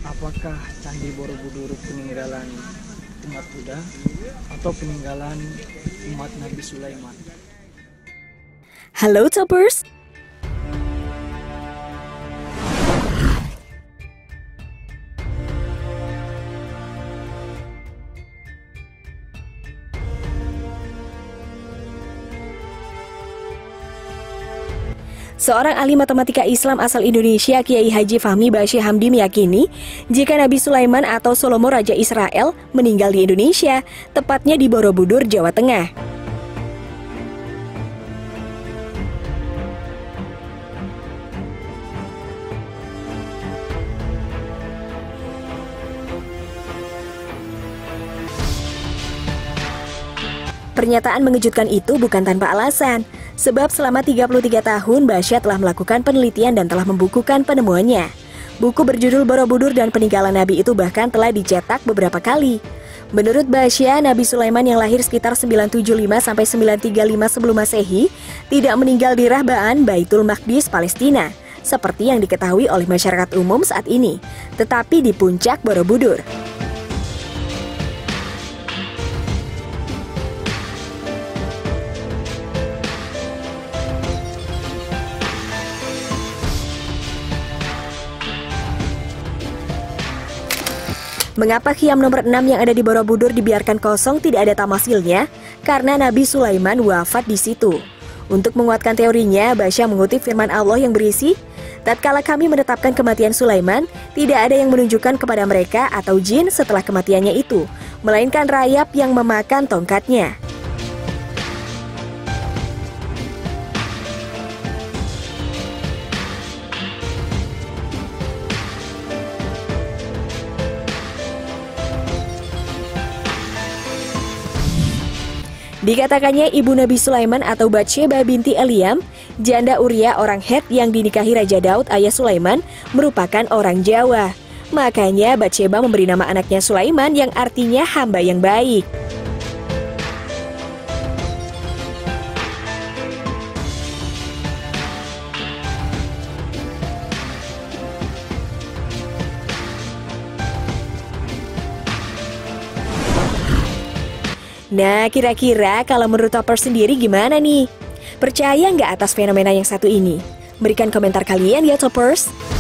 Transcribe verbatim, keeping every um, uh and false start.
apakah Candi Borobudur peninggalan umat Buddha atau peninggalan umat Nabi Sulaiman? Halo Toppers! Seorang ahli matematika Islam asal Indonesia, Kiai Haji Fahmi Basyih Hamdi meyakini jika Nabi Sulaiman atau Salomo Raja Israel meninggal di Indonesia, tepatnya di Borobudur, Jawa Tengah. Pernyataan mengejutkan itu bukan tanpa alasan, sebab selama tiga puluh tiga tahun Basyih telah melakukan penelitian dan telah membukukan penemuannya. Buku berjudul Borobudur dan Peninggalan Nabi itu bahkan telah dicetak beberapa kali. Menurut Basyih, Nabi Sulaiman yang lahir sekitar sembilan tujuh lima sampai sembilan tiga lima sebelum Masehi tidak meninggal di Rahbaan, Baitul Maqdis, Palestina, seperti yang diketahui oleh masyarakat umum saat ini, tetapi di puncak Borobudur. Mengapa Qiyam nomor enam yang ada di Borobudur dibiarkan kosong tidak ada tamasilnya? Karena Nabi Sulaiman wafat di situ. Untuk menguatkan teorinya, Basyih mengutip firman Allah yang berisi, "Tatkala kami menetapkan kematian Sulaiman, tidak ada yang menunjukkan kepada mereka atau jin setelah kematiannya itu, melainkan rayap yang memakan tongkatnya." Dikatakannya ibu Nabi Sulaiman atau Batsyebah binti Eliam, janda Uria orang Het yang dinikahi Raja Daud ayah Sulaiman, merupakan orang Jawa. Makanya Batsyebah memberi nama anaknya Sulaiman yang artinya hamba yang baik. Nah, kira-kira kalau menurut Toppers sendiri gimana nih? Percaya nggak atas fenomena yang satu ini? Berikan komentar kalian ya Toppers!